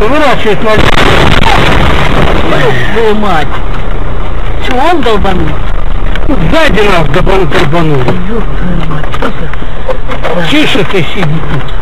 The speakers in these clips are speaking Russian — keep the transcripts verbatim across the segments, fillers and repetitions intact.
Поворачивает на... Твою мать! Что, он долбанул? Сзади нас долбанул, долбанул. Тише ты сиди тут.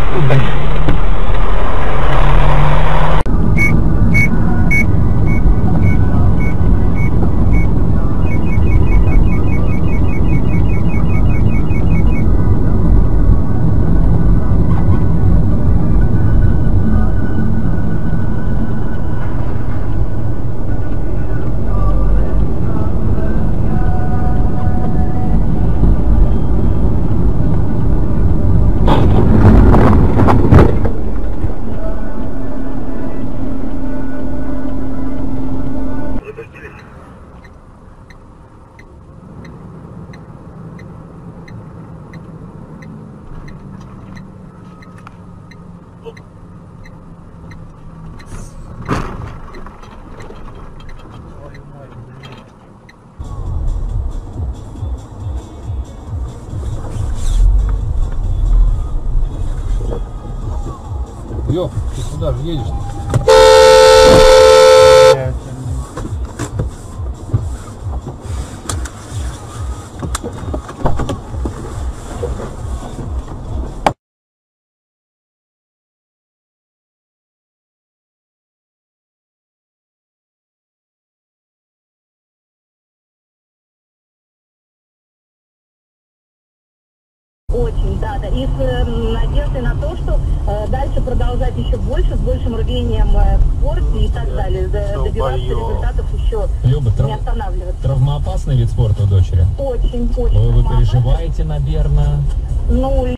Ё, ты куда же едешь? Очень, да, да. И с э, надеждой на то, что э, дальше продолжать еще больше, с большим рвением э, в спорте и так далее. Д- добиваться результатов еще Люба, трав... не останавливаться. Травмоопасный вид спорта у дочери? Очень, очень. Вы, вы травмоопасно. переживаете, наверное? Ну,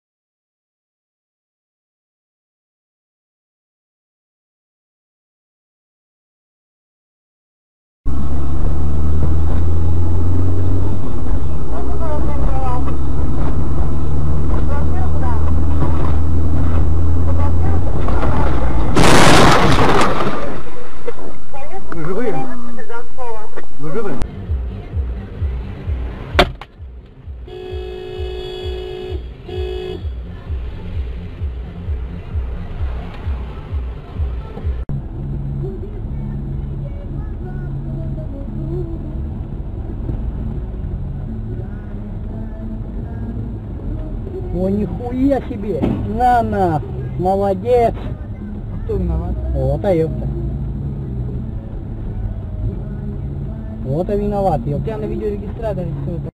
Вы живые? Вы живые? О, нихуя себе! На-на! Молодец! Кто виноват? Вот, а ёпта. Вот и виноват, ёпта. У тебя на видеорегистраторе все это.